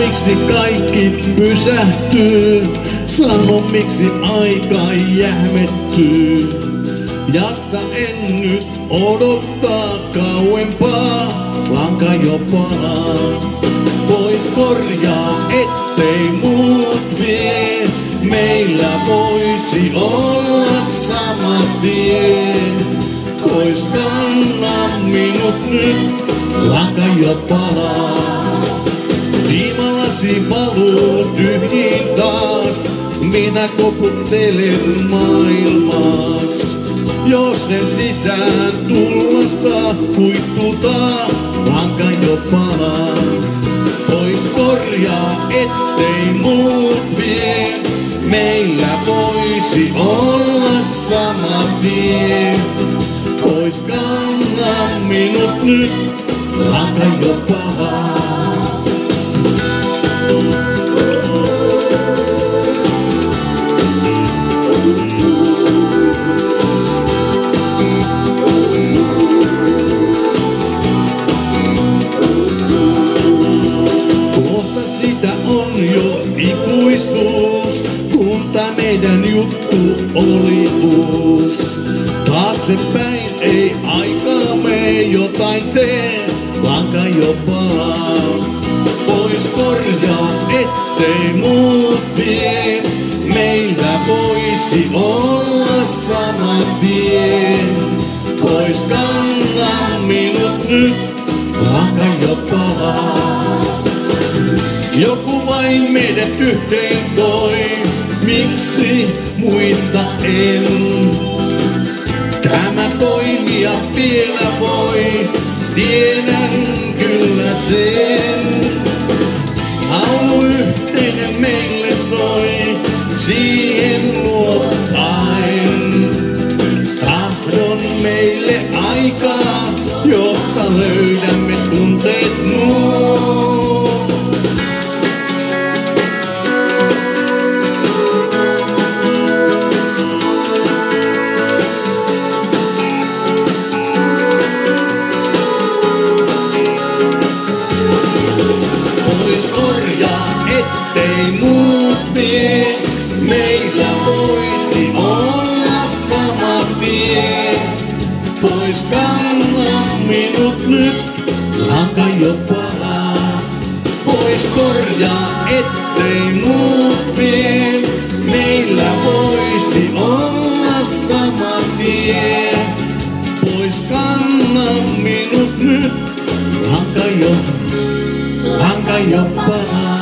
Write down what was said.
miksi kaikki pysähtyy. Sano miksi aika jähmettyy. Jaksa en nyt odottaa kauempaa, lanka jo palaa. Pois korjaa, ettei muut vie. Meillä voisi olla sama tie. Pois kanna minut nyt, lanka jo palaa. Tiimalasi valuu tyhjiin taas. Minä koputtelen maailmaas. Jos sen sisään tulla saa, huittutaa, lanka jo palaa. Pois korjaa, ettei muut vie. Meillä voisi olla sama tie. Pois kanna minut nyt, lanka jo palaa. Sitä on jo ikuisuus, kun tää meidän juttu oli uus. Taaksepäin ei aikaa me jotain tee, lanka jo palaa. Pois korjaa, ettei muut vie. Meillä voisi olla sama tie. Pois kanna minut nyt, lanka jo palaa. Joku vain meidät yhteen toi, miksi muista en. Tämä toimia vielä voi, tiedän kyllä sen. Laulu yhteinen meille soi, siihen luottaen. Tahdon meille aikaa, jotta löydämme tunteet nuo. Ettei muut vie, meillä voisi olla sama tie. Pois kanna minut nyt, lanka jo palaa. Pois korjaa, ettei muut vie. Meillä voisi olla sama tie. Pois kanna minut nyt, lanka jo palaa.